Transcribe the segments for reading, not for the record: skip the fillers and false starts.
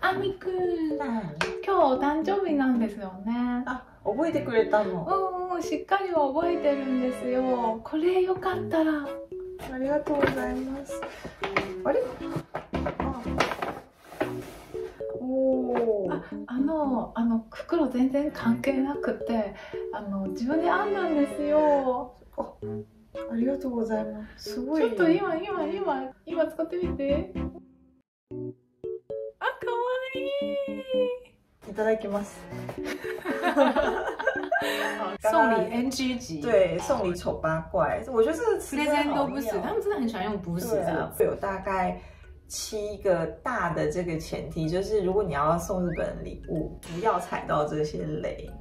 あみくん、今日お誕生日なんですよね。 あ、覚えてくれたの？ しっかり覚えてるんですよ。これよかったら。 ありがとうございます。あれ？ 袋全然関係なくて、自分で編んだんですよ。 ありがとうございます。すごい。 ちょっと今使ってみて。あ、可愛い。 いただきます。 送礼 NG 级， 对，送礼丑八怪，我觉得这个词真的好妙。 他们真的很喜欢用不是这个。 有大概7个大的这个前提，就是如果你要送日本礼物，不要踩到这些雷。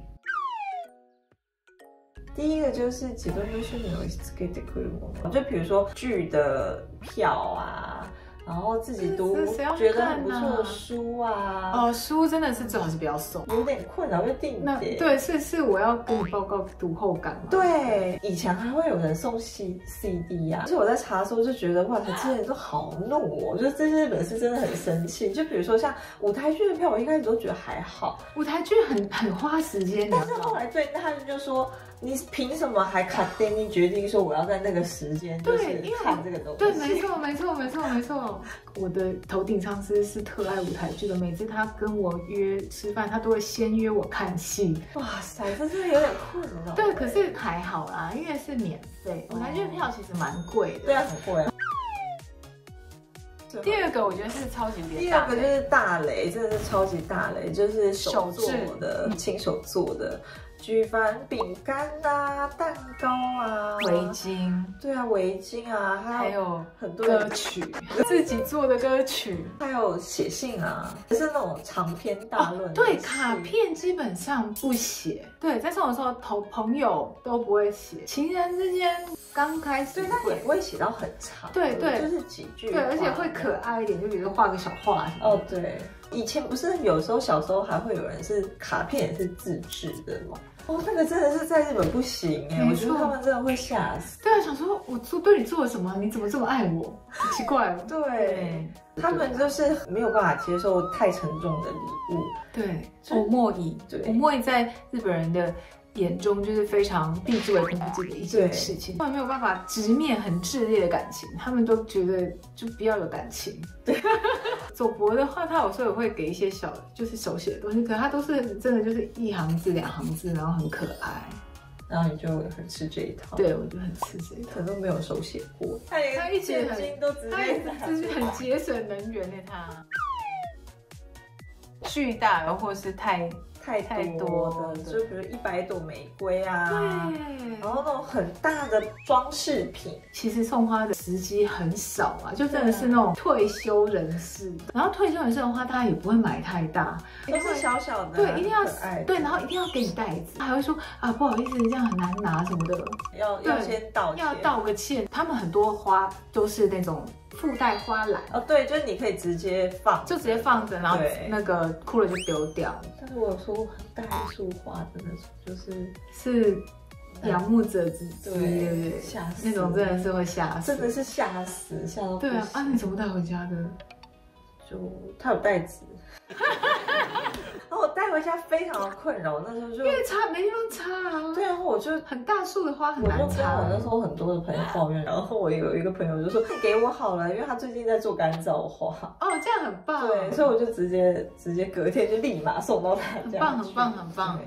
第一个就是自分の趣味をつけてくるもの，就比如说剧的票啊。然后自己读觉得很不错的书啊， 书真的是最好是不要送， 有点困扰，就定点。 对，是我要跟你报告读后感嘛。 对，以前还会有人送 CD 啊，而且我在查的时候就觉得哇，这些人都好怒哦，就是这些日本是真的很生气。就比如说像舞台剧的票，我一开始都觉得还好， 舞台剧很花时间， 但是后来对他们就说。你凭什么还卡定？你决定说我要在那个时间就是看这个东西？ 对，没错。我的头顶上司是特爱舞台剧的，每次他跟我约吃饭，他都会先约我看戏。 哇塞，这真的有点困扰。 对，可是还好啦，因为是免费，舞台剧的票其实蛮贵的。 对啊，很贵。 第二个我觉得是超级第二个就是大雷，真的是超级大雷，就是手做的，亲手做的。举凡饼干啊、蛋糕啊、 围巾， 对啊，围巾啊，还有很多歌曲，自己做的歌曲， 还有写信啊，是那种长篇大论。 对，卡片基本上不写。对，在送的时候，朋友都不会写，情人之间刚开始， 对，那也不会写到很长， 对， 就是几句， 对，而且会可爱一点，就比如说画个小画。 哦，对。以前不是有时候小时候还会有人是卡片也是自制的吗？哦，那个真的是在日本不行哎，我觉得他们真的会吓死。 对啊，想说我对你做了什么？你怎么这么爱我？很奇怪。 对，他们就是没有办法接受太沉重的礼物。 对，欧莫伊，欧莫伊在日本人的眼中就是非常避之唯恐不及的一件事情，他们没有办法直面很炽烈的感情，他们都觉得就不要有感情。对，走博的话，他有时候也会给一些小就是手写的东西，可是他都是真的就是1行字、2行字，然后很可爱。 然后你就很吃这一套。 对，我就很吃这一套， 可能都没有手写过。他一直都直接， 就是很节省能源的他。巨大的或是太多的， 就比如100朵玫瑰啊， 对， 然后那种很大的装饰品， 其实送花的时机很少啊，就真的是那种退休人士。然后退休人士的话，他也不会买太大， 都是小小的， 对，一定要可爱， 对，然后一定要给你袋子，还会说啊不好意思，这样很难拿什么的， 要先道歉， 要道个歉。他们很多花都是那种附带花篮哦，对，就是你可以直接放， 就直接放着，然后那个枯了就丢掉。 但是我有说过很大一束花的那种，是仰慕者之对，吓死， 那种真的是会吓死， 真的是吓死，吓到不行。 对啊，你怎么带回家的？ 就他有袋子。然后我带回家非常的困扰，那时候就因为插没地方插啊。 对啊，我就很大束的花很难插。 我就跟我那时候很多的朋友抱怨，然后我有一个朋友就说给我好了，因为他最近在做干燥花。 哦，这样很棒。 对，所以我就直接隔天就立马送到他家。 很棒。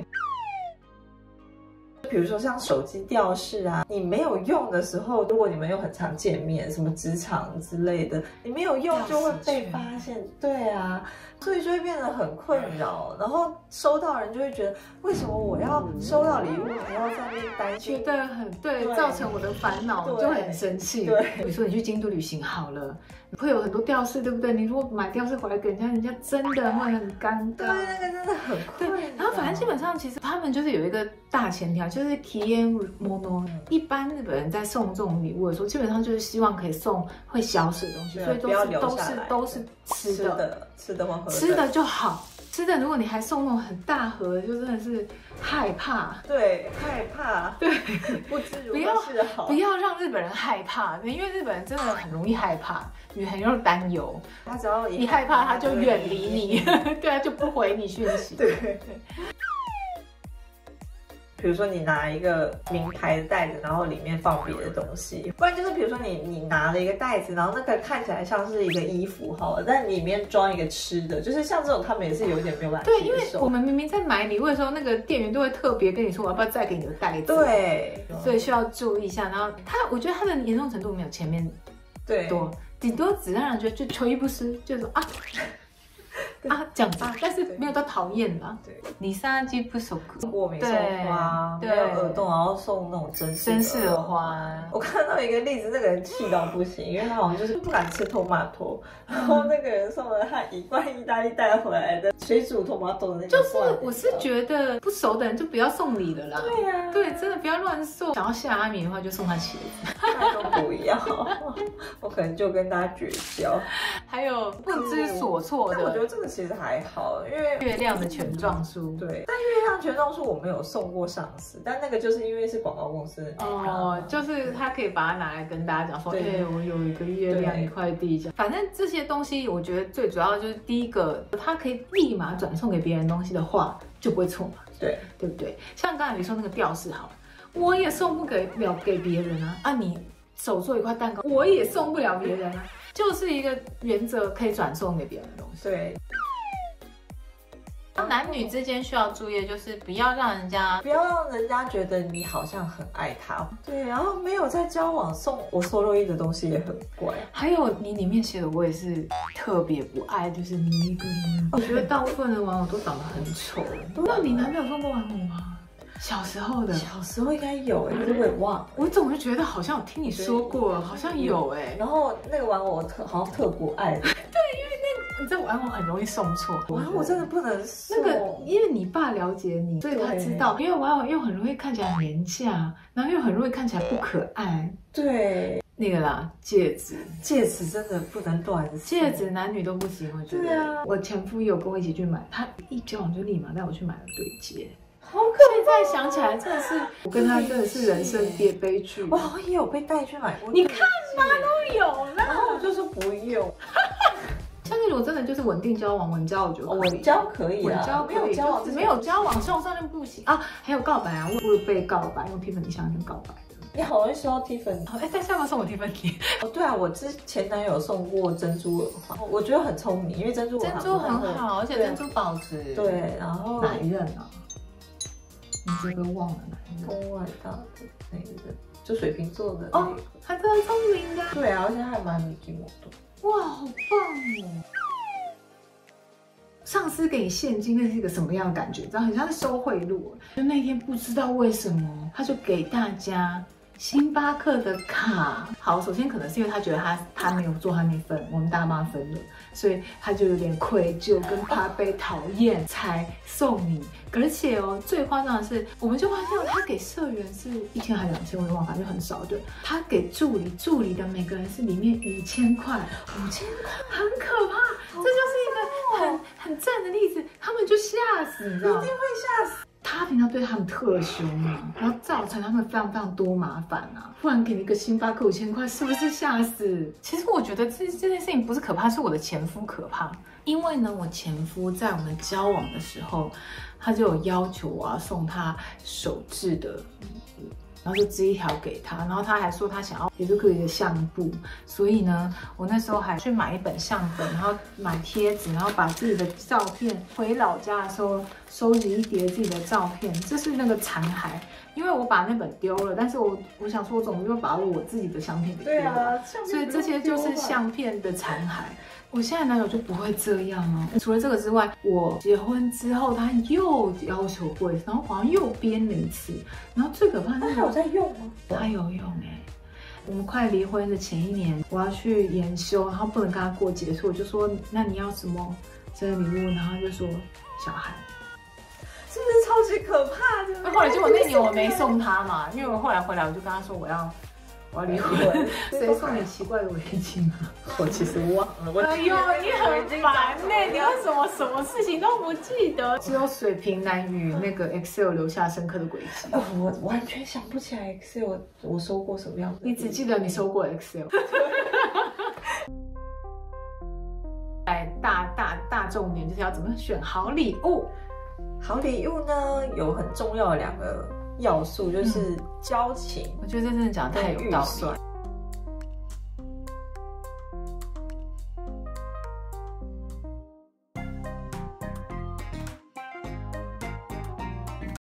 比如说像手机吊饰啊，你没有用的时候，如果你们又很常见面，什么职场之类的，你没有用就会被发现。对啊，所以就会变得很困扰。然后收到人就会觉得，为什么我要收到礼物还要在那边担心？ 觉得很对，造成我的烦恼，就会很生气。 对， 比如说你去京都旅行好了。会有很多吊饰，对不对？你如果买吊饰回来给人家真的会很尴尬。 对，那个真的很困扰。 然后反正基本上其实他们就是有一个大前提，就是体验 mono。一般日本人在送这种礼物的时候，基本上就是希望可以送会消失的东西，所以都是吃的或喝的，吃的就好。 吃的，如果你还送那种很大盒的，就真的是害怕。 对，害怕， 对， 不知如何是好。 不要让日本人害怕，因为日本人真的很容易害怕，也很容易担忧。 他只要一害怕，他就远离你，对啊，就不回你讯息。 对。比如说你拿一个名牌的袋子，然后里面放别的东西，不然就是比如说你拿了一个袋子，然后那个看起来像是一个衣服好了，但里面装一个吃的，就是像这种他们也是有一点没有办法接受。 对，因为我们明明在买礼物的时候，那个店员都会特别跟你说我要不要再给你个袋子。 对， 所以需要注意一下。然后我觉得他的严重程度没有前面多，顶多只让人觉得就求一不失，就是说这样子，但是没有到讨厌啦。对，你杀鸡不手苦， 过敏送花，没有耳洞，然后送那种真式的花。我看到一个例子，那个人气到不行，因为他好像就是不敢吃tomato，然后那个人送了他1罐意大利带回来的水煮tomato的那个。就是我是觉得不熟的人就不要送礼了啦。 对呀， 对，真的不要乱送。想要下阿米的话，就送他茄子。 那都不要，我可能就跟他绝交。 还有不知所措的， 但我觉得这个其实还好，因为月亮的权状书。 对，但月亮权状书我没有送过上司，但那个就是因为是广告公司的就是他可以把它拿来跟大家讲说，我有一个月亮一块地这样。反正这些东西，我觉得最主要就是第一个，它可以立马转送给别人东西的话，就不会错嘛。 对不对？像刚才你说那个吊饰好了，我也送不了给别人啊。你手做一块蛋糕，我也送不了别人啊。就是一个原则，可以转送给别人的东西。 对。 男女之间需要注意的就是不要让人家觉得你好像很爱他。对，然后没有在交往送我收肉衣的东西也很怪。 还有你里面写的我也是特别不爱，就是你一个人。我觉得大部分的玩偶都长得很丑。那你男朋友送过玩偶吗？小时候应该有可是我也忘了。 我总是觉得好像有听你说过，好像有然后那个玩偶我好像特不爱。对，因为你知道玩偶很容易送错。 玩偶真的不能送。 那个，因为你爸了解你，所以他知道。因为玩偶又很容易看起来很廉价，然后又很容易看起来不可爱。 对。 那个啦，戒指真的不能乱送。 戒指男女都不行，我觉得。对啊。我前夫有跟我一起去买，他一交往就立马带我去买了对戒。 好可怕！ 现在想起来，真的是我跟他真的是人生悲剧。 我好像也有被带去买过， 你看吧，都有了。 然后我就说不用。 像那种真的就是稳定交往，稳交我觉得稳交可以， 稳交没有交往没有交往送上就不行啊。还有告白啊，我有被告白，用 Tiffany 香薰告白的。 你好容易收到 Tiffany， 但是要不要送我 Tiffany？ 对啊，我之前男友送过珍珠耳环，我觉得很聪明，因为珍珠很好，而且珍珠保值。 对，然后哪一任啊？你这个忘了哪一任？ 宫外大的那个，就水瓶座的他真的聪明的。 对啊，而且他还蛮米奇摩的。 哇，好棒哦！上司给你现金，那是一个什么样的感觉？知道很像是收贿赂。就那天不知道为什么，他就给大家星巴克的卡。好，首先可能是因为他觉得他没有做他那份，我们大妈分了，所以他就有点愧疚，跟怕被讨厌才送你。而且最夸张的是，我们就发现他给社员是1000还2000，我也忘了，反正很少。对，他给助理的每个人是里面5000块，很可怕。这就是一个很赞的例子，他们就吓死，你知道吗？ 一定会吓死。 他平常对他们特凶啊，然后造成他们非常非常多麻烦啊。不然给你一个星巴克5000块，是不是吓死？其实我觉得这件事情不是可怕，是我的前夫可怕。因为呢，我前夫在我们交往的时候，他就有要求我要送他手制的礼物，然后就织一条给他，然后他还说他想要也就可以的相簿，所以呢，我那时候还去买一本相本，然后买贴纸，然后把自己的照片回老家的时候收集一叠自己的照片，这是那个残骸。因为我把那本丢了，但是我想说，我总不会把我自己的相片给丢了， 对啊， 所以这些就是相片的残骸。我现在男友就不会这样哦。除了这个之外，我结婚之后他又要求过，然后好像又编了一次。然后最可怕的是， 他有在用吗？ 他有用我们快离婚的前1年，我要去研修，然后不能跟他过节，所以我就说，那你要什么生日礼物？然后他就说小孩。 是不是超级可怕的？ 后来结果那年我没送他嘛，因为我后来回来我就跟他说我我要离婚。谁送你奇怪的围巾啊？ 我其实忘了。 哎呦，你很烦呢！你为什么什么事情都不记得？只有水瓶男与那个 Excel 留下深刻的轨迹。 我完全想不起来 Excel 我收过什么样的。 你只记得你收过 Excel。大重点就是要怎么选好礼物。 好礼物呢，有很重要的2个要素，就是交情。 我觉得这真的讲得太有道理。